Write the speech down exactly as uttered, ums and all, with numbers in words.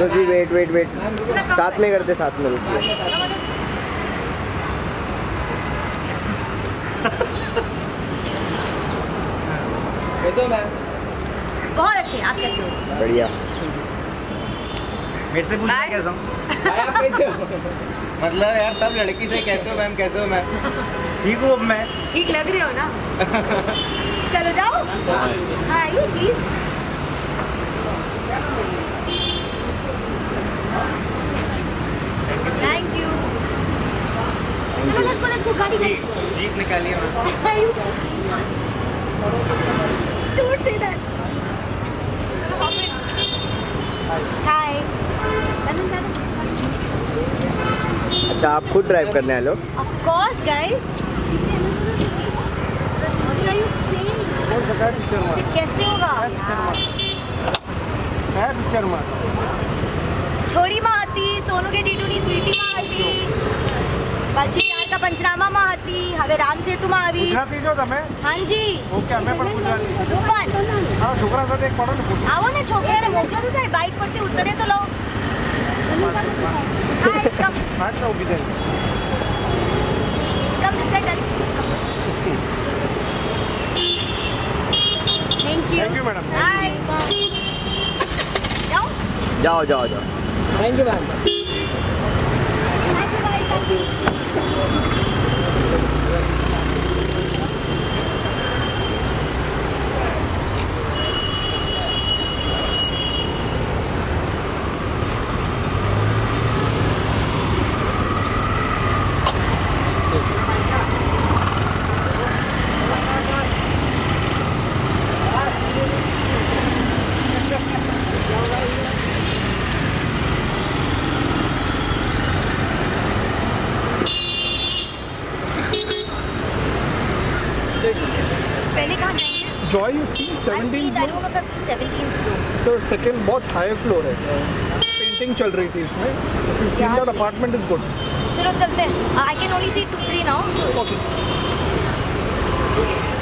अनु ji wait wait wait, साथ में करते, साथ में रुकिए। कैसे हो मैम? बहुत अच्छे, आप कैसे हो? बढ़िया। मेरे से पूछना कैसा हूँ? आप कैसे हो? मतलब यार सब लड़की से कैसे हो मैम, कैसे हो मैम? ठीक हूँ अब मैं। ठीक लग रहे हो ना? चलो जाओ। हाँ ये प्लीज। Thank you. चलो लेट्स गो लेट्स गो, गाड़ी गाड़ी। जीप निकालिए ma'am. Don't say that. Hi. अच्छा आप खुद ड्राइव करने आए लोग? Of course, guys. What are you saying? कैसे होगा? छोरी माहती, सोनू के टीटूनी, स्वीटी माहती, बाजी यार का पंचनामा माहती, हवे राम सेतु महावीर। हाँ जी। ओके मैं पण गुजराती। ऊपर। हाँ छोकरा साथ एक पढ़ो ना। आओ ना छोकरा ने मोकलो तो साहब बाइक पर से उतरे तो लो। हाय कम। बात तो किधर? Come this side. Thank you. Thank you madam. Hi. जाओ। जाओ जाओ जाओ। Thank you ma'am. Thank you guys, thank you. पहले कहाँ जाएंगे? Joy you see seventeen sir second बहुत हाई फ्लोर है, पेंटिंग चल रही थी इसमें। That apartment is good. चलो चलते हैं। I can only see two three now. Okay